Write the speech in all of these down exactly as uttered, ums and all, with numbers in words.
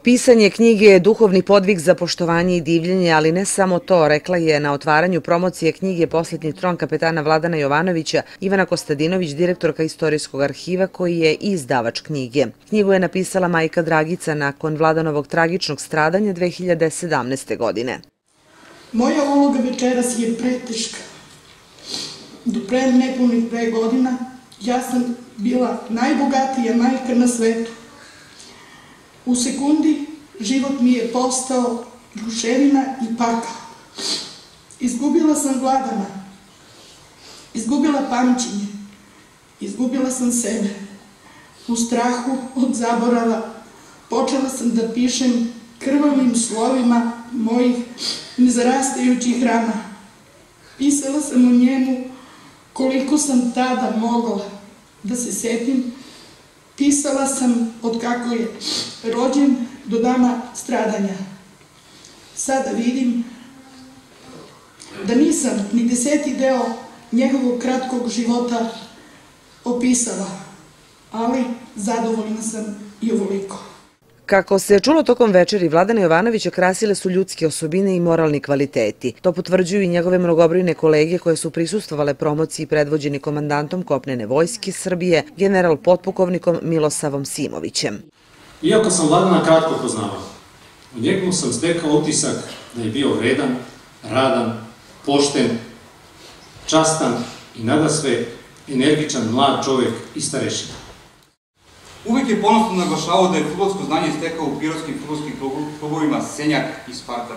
Pisanje knjige je duhovni podvig za poštovanje i divljenje, ali ne samo to, rekla je na otvaranju promocije knjige Poslednji tron kapetana Vladana Jovanovića Ivana Kostadinović, direktorka Istorijskog arhiva koji je i izdavač knjige. Knjigu je napisala majka Dragica nakon Vladanovog tragičnog stradanja dve hiljade sedamnaeste. godine. Moja uloga večeras je preteška. Do pre nepunih dve godina ja sam bila najbogatija majka na svetu. U sekundi život mi je postao ruševina i pakao. Izgubila sam Vladana, izgubila pamćenje, izgubila sam sebe. U strahu od zaborava počela sam da pišem krvavim slovima mojih nezarastajućih rana. Pisala sam o njemu koliko sam tada mogla da se setim. Pisala sam od kako je rođen do dana stradanja. Sada vidim da nisam ni deseti deo njegovog kratkog života opisala, ali zadovoljna sam i ovoliko. Kako se čulo tokom večeri, Vladana Jovanovića krasile su ljudske osobine i moralni kvaliteti. To potvrđuju i njegove mnogobrojne kolege koje su prisustvovale promociji predvođeni komandantom kopnene vojske Srbije, general potpukovnikom Milosavom Simovićem. Iako sam Vladana kratko poznavao, u njemu sam stekao utisak da je bio vredan, radan, pošten, častan i nadasve energičan mlad čovjek i starešina. Uvijek je ponosno naglašavao da je fudbalsko znanje stekao u pirotskim fudbalskim klubovima Senjak i Spartak.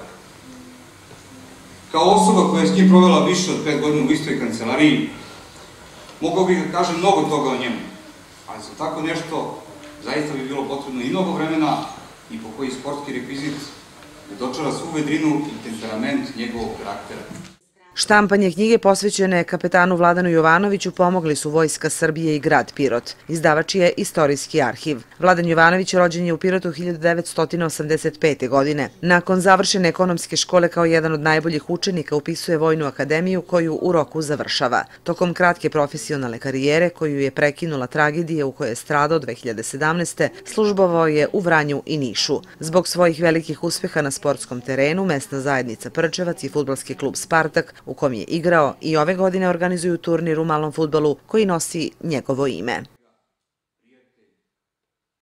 Kao osoba koja je s njim provela više od pet godina u istoj kancelariji, mogao bih da kažem mnogo toga o njemu, ali za tako nešto zaista bi bilo potrebno i mnogo vremena i po koji sportski rekvizit da dočara svu vedrinu i temperament njegovog karaktera. Štampanje knjige posvećene kapetanu Vladanu Jovanoviću pomogli su Vojska Srbije i grad Pirot. Izdavač je Istorijski arhiv. Vladan Jovanović rođen je u Pirotu hiljadu devetsto osamdeset pete. godine. Nakon završene ekonomske škole kao jedan od najboljih učenika upisuje Vojnu akademiju koju u roku završava. Tokom kratke profesionalne karijere koju je prekinula tragedija u kojoj je stradao dve hiljade sedamnaeste. službovao je u Vranju i Nišu. Zbog svojih velikih uspeha na sportskom terenu, mesna zajednica Prčevac i fudbalski klub Spartak u kom je igrao i ove godine organizuju turnir u malom fudbalu koji nosi njegovo ime.